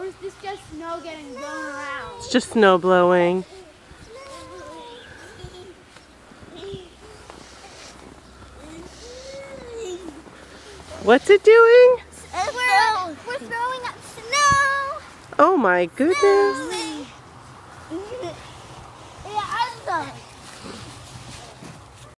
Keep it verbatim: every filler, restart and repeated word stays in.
is this just snow getting blown around? It's just snow blowing. What's it doing? We're, we're throwing up snow. Oh my goodness.